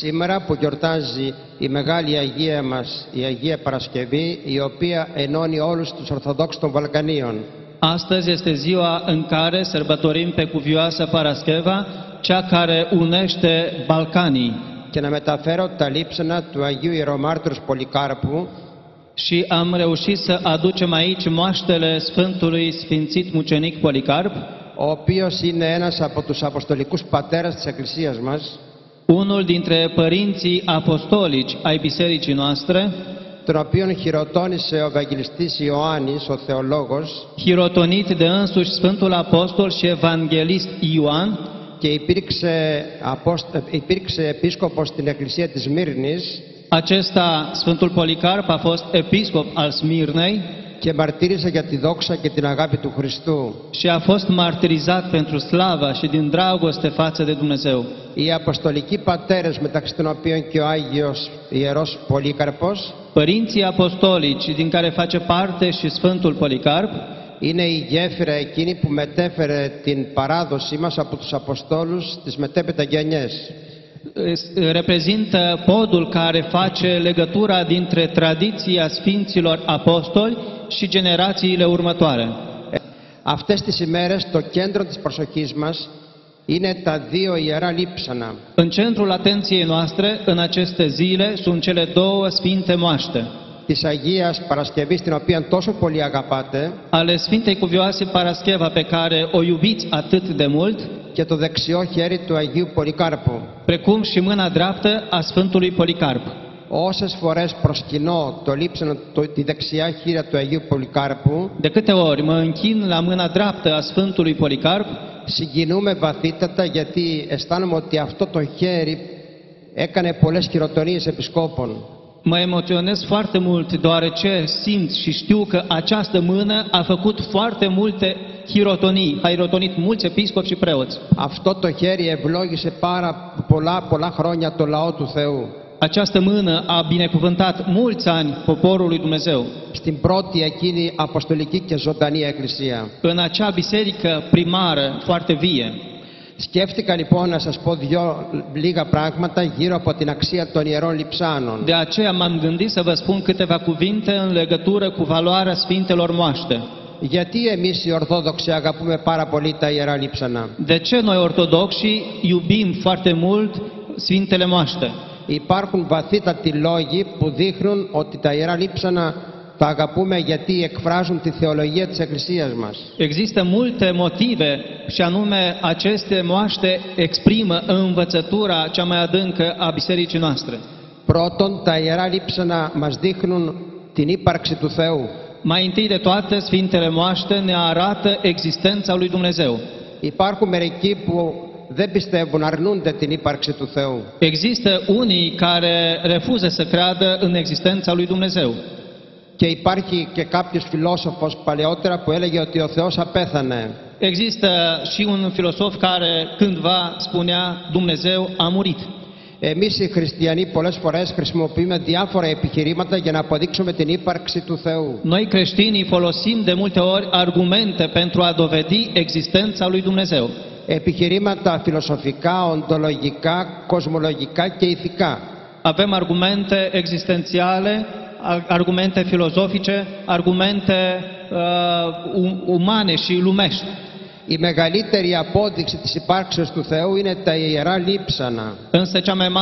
Σήμερα που γιορτάζει η μεγάλη Αγία μας, η Αγία Παρασκευή, η οποία ενώνει όλους τους Ορθοδόξους των Βαλκανίων. Astăzi este ziua în care sărbătorim pe cuvioasa Parascheva, cea care unește Balcanii. Και να μεταφέρω τα λείψανα του Αγίου Ιερομάρτυρος Πολυκάρπου, Și am reușit să aducem aici moaștele Sfântului Sfințit Mucenic Policarp, ο οποίος είναι ένας από τους Αποστολικούς Πατέρας της Εκκλησίας μας, unul dintre părinții apostolici ai bisericii noastre, τον οποίον χειροτώνησε ο Ευαγγελιστής Ιωάννης, ο θεολόγος, hirotonit de însuși Sfântul Apostol și Evanghelist Ioan, και υπήρξε επίσκοπος στην Εκκλησία της Σμύρνης acesta, Sfântul Policarp, a fost episcop al Smirnei και μαρτύρησε για τη δόξα και την αγάπη του Χριστού. și a fost martirizat pentru slava și din dragoste față de Dumnezeu. Οι Αποστολικοί Πατέρες, μεταξύ των οποίων και ο Άγιος Ιερός Πολύκαρπος, Părinții apostolici, din care face parte și Sfântul Policarp, είναι η γέφυρα εκείνη που μετέφερε την παράδοσή μας από τους Αποστόλους στις μετέπειτα γενιές. reprezintă podul care face legătura dintre tradiția Sfinților Apostoli și generațiile următoare. Αυτές τις ημέρες το κέντρο της προσοχής μας είναι τα δύο ιερά λείψανα. În centrul atenției noastre, în aceste zile, sunt cele două sfinte moaște Της Αγίας Παρασκευής, την οποία τόσο πολύ αγαπάτε, ale Sfintei Cuvioase Parascheva, pe care o iubiți atât de mult, και το δεξιό χέρι του Αγίου Πολυκάρπου. precum și mâna dreaptă a Sfântului Policarp. Όσες φορές προσκυνώ το λείψανο, τη δεξιά χείρα του Αγίου Πολυκάρπου, De câte ori mă închin la mâna dreaptă a Sfântului Policarp, συγκινούμε βαθύτατα, γιατί αισθάνομαι ότι αυτό το χέρι έκανε πολλές χειροτονίες επισκόπων. mă emoționez foarte mult, deoarece simt și știu că această mână a făcut foarte multe hirotonii, a hirotonit mulți episcopi și preoți. Αυτό το χέρι ευλόγησε πολλά χρόνια το λαό του Θεού. Această mână a binecuvântat mulți ani poporul lui Dumnezeu. Στην πρώτη εκείνη αποστολική και ζωντανή εκκλησία. În acea biserică primară foarte vie. Σκέφτηκα λοιπόν να σας πω λίγα πράγματα γύρω από την αξία των ιερών λειψάνων. De aceea m-am gândit să vă spun câteva cuvinte în legătură cu valoarea Sfintelor Moaște. Γιατί εμείς οι Ορθόδοξοι αγαπούμε πάρα πολύ τα ιερά λείψανα? De ce noi ortodoxi iubim foarte mult Sfintele Moaște? Υπάρχουν βαθύτατοι λόγοι που δείχνουν ότι τα ιερά λείψανα τα αγαπούμε γιατί εκφράζουν τη θεολογία της Εκκλησίας μας. Există multe motive și anume aceste moaște exprimă învățătura cea mai adâncă a bisericii noastre. Πρώτον, τα ιερά λείψανα μας δείχνουν την ύπαρξη του Θεού. Mai întâi de toate, Sfintele Moaște ne arată existența lui Dumnezeu. Υπάρχουν μερικοί που δεν πιστεύουν, αρνούνται την ύπαρξη του Θεού. Există unii care refuză să creadă în existența lui Dumnezeu. Και υπάρχει και κάποιος φιλόσοφος παλαιότερα που έλεγε ότι ο Θεός απέθανε. Există și un filosof care cândva spunea Dumnezeu a murit. Εμείς οι χριστιανοί πολλές φορές χρησιμοποιούμε διάφορα επιχειρήματα για να αποδείξουμε την ύπαρξη του Θεού. Noi creștinii folosim de multe ori argumente pentru a dovedi existența lui Dumnezeu. Επιχειρήματα φιλοσοφικά, οντολογικά, κοσμολογικά και ηθικά. Avem argumente existențiale, argumente filozofice, argumente umane și lumești. Η μεγαλύτερη απόδειξη της υπάρξεως του Θεού είναι τα ιερά λείψανα. Însă cel mai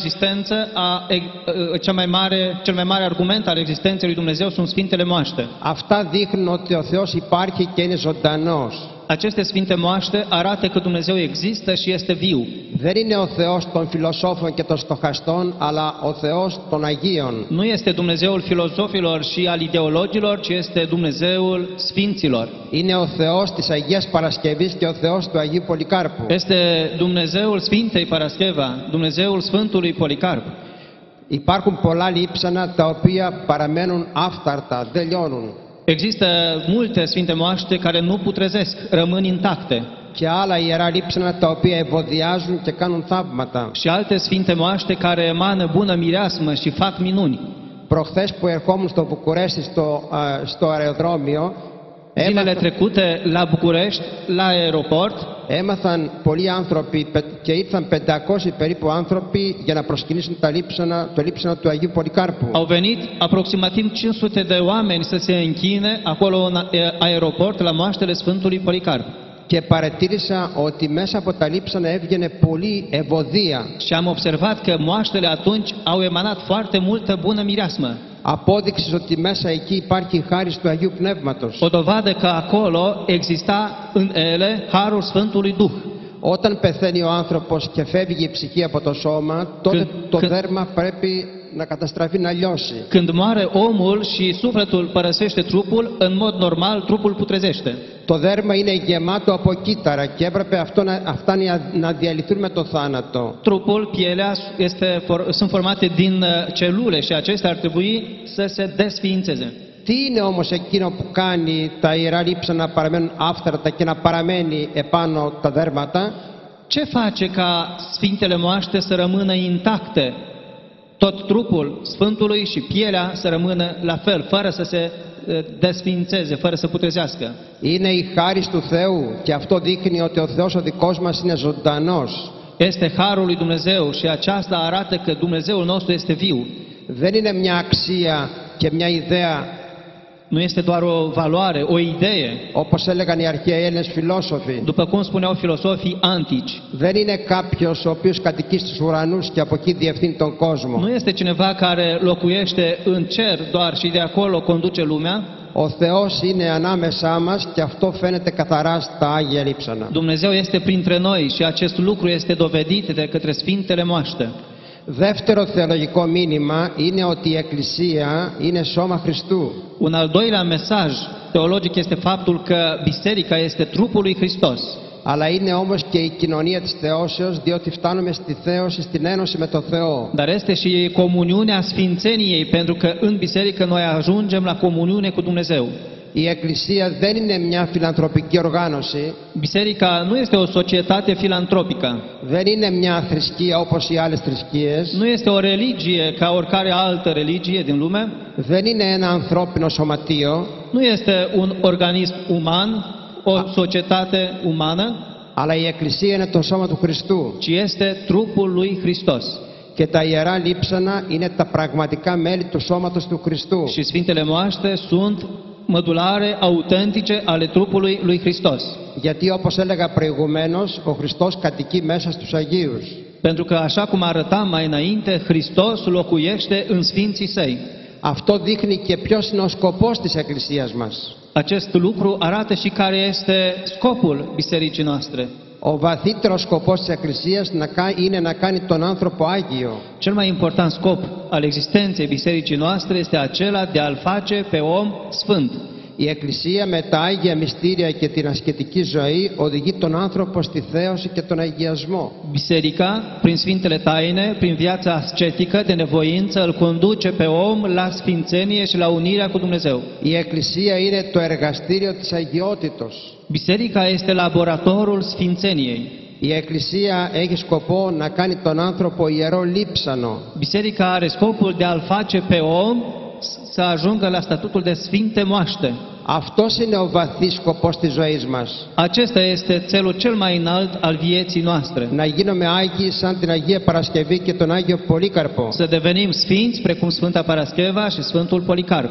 mare argument al existenței lui Dumnezeu sunt Sfintele Moaște. Αυτά δείχνουν ότι ο Θεός υπάρχει και είναι ζωντανός. Aceste Sfinte Moaște arată că Dumnezeu există și este viu. Δεν είναι ο Θεός των φιλοσόφων και των στοχαστών, αλλά ο Θεός των Αγίων. Nu este Dumnezeul filozofilor și al ideologilor, ci este Dumnezeul Sfinților. Είναι ο Θεός της Αγίας Παρασκευής και ο Θεός του Αγίου Πολυκάρπου. Este Dumnezeul Sfintei Parascheva, Dumnezeul Sfântului Policarp. Υπάρχουν πολλά λείψανα τα οποία παραμένουν άφταρτα, δεν λιώνουν. Există multe Sfinte Moaște care nu putrezesc, rămân intacte. Και άλλα ιερά λείψανα τα οποία ευωδιάζουν και κάνουν θαύματα. Și alte Sfinte Moaște care emană bună mireasmă și fac minuni. Προχθές που ερχόμουν στο Βουκουρέστι στο αεροδρόμιο, Zilele trecute, la București, la aeroport, έμαθαν πολλοί άνθρωποι και ήρθαν 500 περίπου άνθρωποι για να προσκυνήσουν το λείψανο του Αγίου Πολυκάρπου. au venit aproximativ 500 de oameni să se închine acolo în aeroport la moaștele Sfântului Policarp. Και παρατήρησα ότι μέσα από τα λείψανα έβγαινε πολλή ευωδία. Și am observat că moaștele atunci au emanat foarte multă bună mireasmă. Απόδειξη ότι μέσα εκεί υπάρχει η χάρις του Αγίου Πνεύματος. O dovadă că acolo exista în ele harul Sfântului Duh. Όταν πεθαίνει ο άνθρωπος και φεύγει η ψυχή από το σώμα, τότε το δέρμα πρέπει να καταστραφεί, να λιώσει. Când moare omul și sufletul părăsește trupul, în mod normal trupul putrezește. Το δέρμα είναι γεμάτο από κύτταρα και έπρεπε αυτά να διαλυθούν με το θάνατο. Trupul, pielea sunt formate din celule și acestea ar trebui să se desființeze. Τι είναι όμως εκείνο που κάνει τα ιερά λείψανα να παραμένουν άφθαρτα και να παραμένει επάνω τα δέρματα? Ce face ca sfintele moaște să rămână intacte? Tot trupul Sfântului și pielea să rămână la fel, fără să se desființeze, fără să putrezească. Είναι η χάρις του Θεού και αυτό δείχνει ότι ο Θεός ο δικός μας είναι ζωντανός. Este harul lui Dumnezeu și aceasta arată că Dumnezeul nostru este viu. Δεν είναι μια αξία και μια ιδέα, Nu este doar o valoare, o idee, όπως έλεγαν οι αρχαίοι Έλληνες φιλόσοφοι. după cum spuneau filosofii antici. Δεν είναι κάποιος ο οποίος κατοικεί στους ουρανούς και από εκεί διευθύνει τον κόσμο. Nu este cineva care locuiește în cer doar și de acolo conduce lumea. Ο Θεός είναι ανάμεσά μας και αυτό φαίνεται καθαρά στα Άγια Λείψανα. Dumnezeu este printre noi și acest lucru este dovedit de către Sfintele Moaște. Δεύτερο θεολογικό μήνυμα είναι ότι η Εκκλησία είναι σώμα Χριστού. Un al doilea mesaj teologic este faptul că biserica este trupul lui Hristos. Αλλά είναι όμως και η κοινωνία της θεώσεως, διότι φτάνουμε στη θέωση, στην ένωση με το Θεό. Dar este și comuniunea sfințeniei, pentru că în biserică noi ajungem la comuniune cu Dumnezeu. Η Εκκλησία δεν είναι μια φιλανθρωπική οργάνωση. Biserica nu este o societate filantropică. Δεν είναι μια θρησκεία όπως οι άλλες θρησκείες. Nu este o religie ca oricare altă religie din lume. Δεν είναι ένα ανθρώπινο σωματείο. Nu este un organism uman, o societate umană, Αλλά η Εκκλησία είναι το σώμα του Χριστού. ci este trupul lui Hristos. Και τα ιερά λείψανα είναι τα πραγματικά μέλη του σώματος του Χριστού. Și Sfintele Moaște sunt mădulare autentice ale trupului lui Hristos. Γιατί όπως έλεγα προηγουμένως, ο Χριστός κατοικεί μέσα στους Αγίους. Pentru că, așa cum arătam mai înainte, Hristos locuiește în Sfinții Săi. Αυτό δείχνει και ποιος είναι ο σκοπός της Εκκλησίας μας. Acest lucru arată și care este scopul bisericii noastre. Ο βαθύτερος σκοπός της Εκκλησίας είναι να κάνει τον άνθρωπο Άγιο. Cel mai important scop al existenței bisericii noastre este acela de a-l face pe om sfânt. Η Εκκλησία με τα Άγια Μυστήρια και την ασκητική ζωή οδηγεί τον άνθρωπο στη θέωση και τον αγιασμό. Biserica, prin Sfintele Taine, prin viața ascetică de nevoință, îl conduce pe om la sfințenie și la unirea cu Dumnezeu. Η Εκκλησία είναι το εργαστήριο της αγιότητος. Biserica este laboratorul sfințeniei. Η Εκκλησία έχει σκοπό να κάνει τον άνθρωπο ιερό λείψανο. Biserica are scopul de a-l face pe om să ajungă la statutul de Sfinte Moaște. Αυτός είναι ο βαθύς σκοπός της ζωής μας. Acesta este țelul cel mai înalt al vieții noastre. Να γίνουμε Άγιοι σαν την Αγία Παρασκευή και τον Άγιο Πολύκαρπο. Să devenim sfinți precum Sfânta Parascheva și Sfântul Policarp.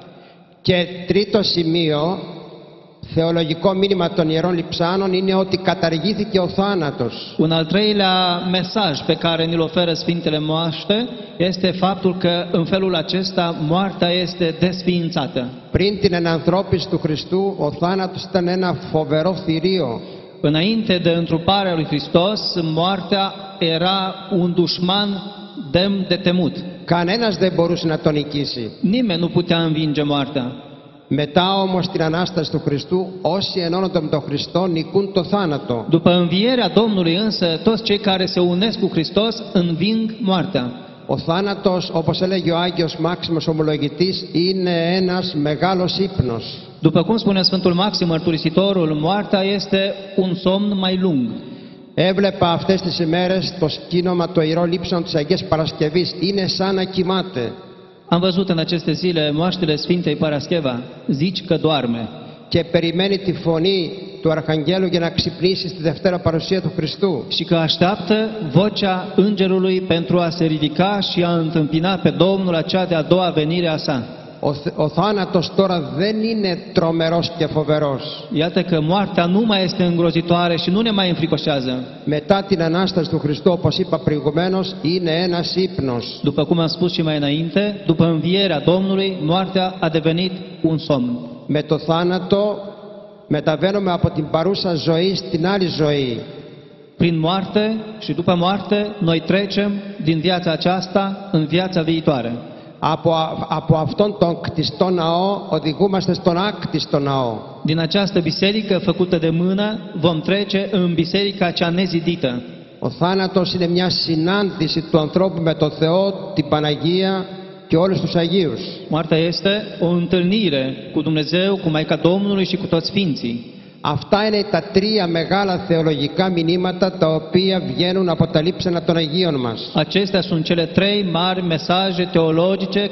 Και τρίτο σημείο, θεολογικό μήνυμα των Ιερών Λειψάνων, είναι ότι καταργήθηκε ο θάνατος. Un al treilea mesaj pe care ni-l oferă Sfintele Moaște este faptul că în felul acesta moartea este desființată. Πριν την ενανθρώπιση του Χριστού, ο θάνατος ήταν ένα φοβερό θηρίο. Înainte de întruparea lui Hristos, moartea era un dușman demn de temut. Κανένας δεν μπορούσε να τον νικήσει. Nimeni nu putea învinge moartea. Μετά όμως την Ανάσταση του Χριστού, όσοι ενώνονται με τον Χριστό νικούν το θάνατο. După învierea Domnului însă, toți cei care se unesc cu Hristos înving moartea. Ο θάνατος, όπως έλεγε ο Άγιος Μάξιμος Ομολογητής, είναι ένας μεγάλος ύπνος. După cum spune Sfântul Maxim Mărturisitorul, moartea este un somn mai lung. Έβλεπα αυτές τις ημέρες το σκήνομα του Ιερών Λείψανων της Αγίας Παρασκευής. Είναι σαν να κοιμάται. Am văzut în aceste zile moaștele Sfintei Parascheva, zici că doarme. και περιμένει τη φωνή του Αρχαγγέλου για να ξυπνήσει στη δευτέρα παρουσία του Χριστού. și că așteaptă vocea îngerului pentru a se ridica și a întâmpina pe Domnul la cea de-a doua venire a sa. Ο θάνατος τώρα δεν είναι τρομερός και φοβερός. Iată că moartea nu mai este îngrozitoare și nu ne mai înfricoșează. Μετά την Ανάσταση του Χριστού, όπως είπα προηγουμένως, είναι ένας ύπνος. După cum am spus și mai înainte, după învierea Domnului, moartea a devenit un somn. Με το θάνατο μεταβαίνουμε από την παρούσα ζωή στην άλλη ζωή. Prin moarte și după moarte, noi trecem din viața aceasta în viața viitoare. Από αυτόν τον κτιστό ναό οδηγούμαστε στον άκτιστο ναό. Din această biserică făcută de mână, vom trece în biserica cea nezidită. Ο θάνατος είναι μια συνάντηση του ανθρώπου με το Θεό, την Παναγία και όλους τους Αγίους. Moartea este o întâlnire cu Dumnezeu, cu Maica Domnului și cu toți Sfinții. Αυτά είναι τα τρία μεγάλα θεολογικά μηνύματα τα οποία βγαίνουν από τα λείψανα των Αγίων μας. Acestea sunt cele trei mari mesaje teologice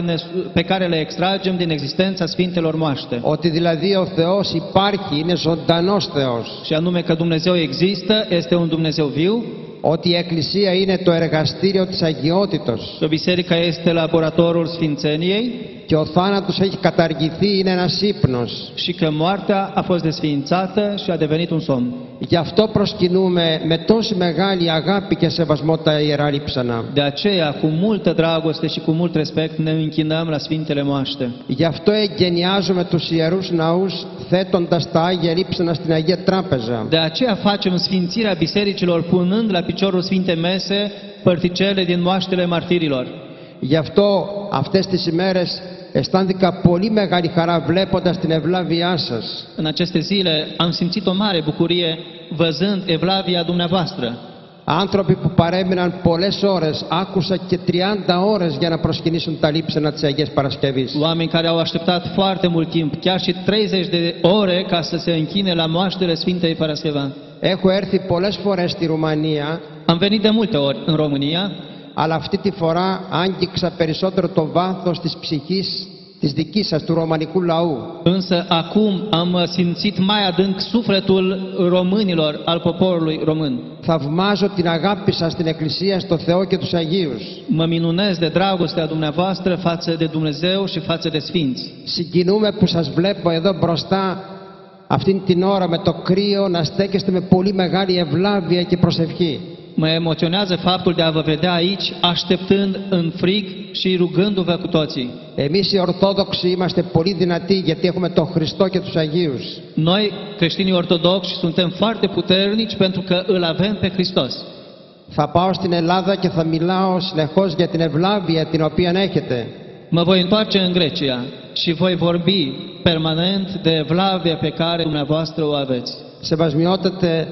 pe care le extragem din existența Sfintelor Moaște. Ότι δηλαδή ο Θεός υπάρχει, είναι ζωντανός Θεός. Și anume că Dumnezeu există, este un Dumnezeu viu. Ότι η Εκκλησία είναι το εργαστήριο της αγιότητος. Că biserica este laboratorul sfințeniei. Και ο θάνατος έχει καταργηθεί, είναι ένας ύπνος. Și că moartea a fost desființată și a devenit un somn. Γι' αυτό προσκυνούμε με τόση μεγάλη αγάπη και σεβασμό τα Ιερά Λείψανα. De aceea, cu multă dragoste și cu mult respect, ne închinăm la Sfintele Moaște. Γι' αυτό εγκαινιάζουμε τους Ιερούς Ναούς θέτοντας τα Άγια Λείψανα στην Αγία Τράπεζα. De aceea facem sfințirea bisericilor punând la piciorul Sfinte Mese părticele din moaștele martirilor. Γι' αυτό αυτές τις ημέρες αισθάνθηκα πολύ μεγάλη χαρά βλέποντας την ευλάβειά σας. În aceste zile am simțit o mare bucurie văzând evlavia dumneavoastră. Άνθρωποι που παρέμειναν πολλές ώρες, άκουσα και 30 ώρες για να προσκυνήσουν τα λείψανα της Αγίας Παρασκευής. Oameni care au așteptat foarte mult timp, chiar și 30 de ore ca să se închine la moaștele Sfintei Parascheva. Έχω έρθει πολλές φορές στη Ρουμανία. Am venit de multe ori în România. Αλλά αυτή τη φορά άγγιξα περισσότερο το βάθος της ψυχής της δικής σας, του ρωμανικού λαού. Însă acum am simțit mai adânc sufletul românilor, al poporului român. Θαυμάζω την αγάπη σας στην Εκκλησία, στο Θεό και τους Αγίους. Mă minunez de dragostea dumneavoastră față de Dumnezeu și față de Sfinți. Συγκινούμε που σας βλέπω εδώ μπροστά αυτήν την ώρα με το κρύο να στέκεστε με πολύ μεγάλη ευλάβεια και προσευχή. Mă emoționează faptul de a vă vedea aici, așteptând în frig și rugându-vă cu toții. Εμείς οι Ορθόδοξοι είμαστε πολύ δυνατοί γιατί έχουμε τον Χριστό και τους Αγίους. Noi, creștinii ortodoxi, suntem foarte puternici pentru că îl avem pe Hristos. Θα πάω στην Ελλάδα και θα μιλάω συνεχώς για την ευλάβεια την οποία έχετε. Mă voi întoarce în Grecia și voi vorbi permanent de evlavia pe care dumneavoastră o aveți. Σεβασμιότατε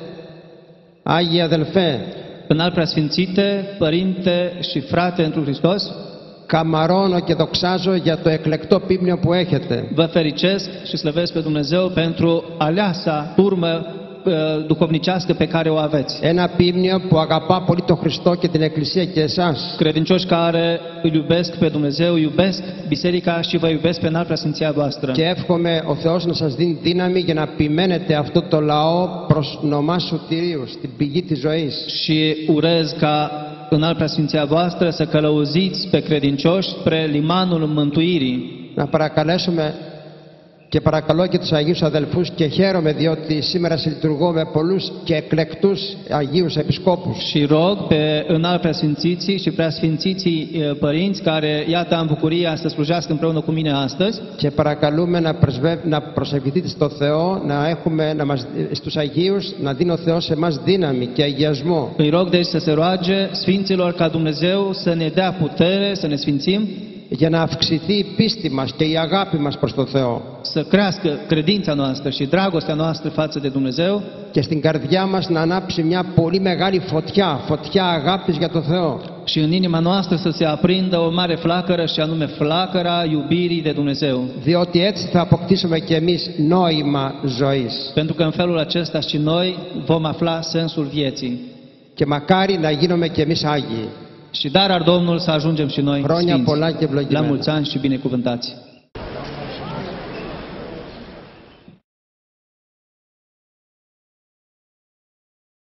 Άγιοι αδελφέ, Înalt preasfințite, părinte și frate întru Hristos, καμαρώνω και δοξάζω για το εκλεκτό πίμνιο που έχετε. vă fericesc și slăvesc pe Dumnezeu pentru aleasa turmă duhovnicească pe care o aveți. Ένα πίμνιο που αγαπά πολύ τον Χριστό και την Εκκλησία και εσάς. Credincioși care îl iubesc pe Dumnezeu, iubesc biserica și vă iubesc pe înalt preasfinția voastră. Και εύχομαι ο Θεός να σας δίνει δύναμη για να επιμένετε αυτό το λαό προς νομά σωτηρίου, στην πηγή της ζωής. Și urez ca înalt preasfinția voastră să călăuziți pe credincioși spre limanul mântuirii. Να παρακαλέσουμε και παρακαλώ και τους Αγίους αδελφούς και χαίρομαι διότι σήμερα συλλειτουργώ με πολλούς και εκλεκτούς Αγίους Επισκόπους. Și rog pe înalt preasfințiții și preasfințiții părinți care, iată, am bucuria să slujească împreună cu mine astăzi. Και παρακαλούμε να προσευχηθείτε στο Θεό, στους Αγίους, να δίνει ο Θεός σε εμάς δύναμη και αγιασμό. Îi rog deci să se roage Sfinților ca Dumnezeu să ne dea putere, să ne sfințim. Για να αυξηθεί η πίστη μας και η αγάπη μας προς τον Θεό. Să crească credința noastră și dragostea noastră față de Dumnezeu. Και στην καρδιά μας να ανάψει μια πολύ μεγάλη φωτιά αγάπης για τον Θεό. Și în inima noastră să se aprindă o mare flacără și anume flacăra iubirii de Dumnezeu. Διότι έτσι θα αποκτήσουμε και εμείς νόημα ζωής. Pentru că în felul acesta și noi vom afla sensul vieții. Και μακάρι να γίνουμε και εμείς Άγιοι. Și dar ar Domnul să ajungem și noi Χρόνια sfinți. πολλά και ευλογημένα. La mulți ani și binecuvântați.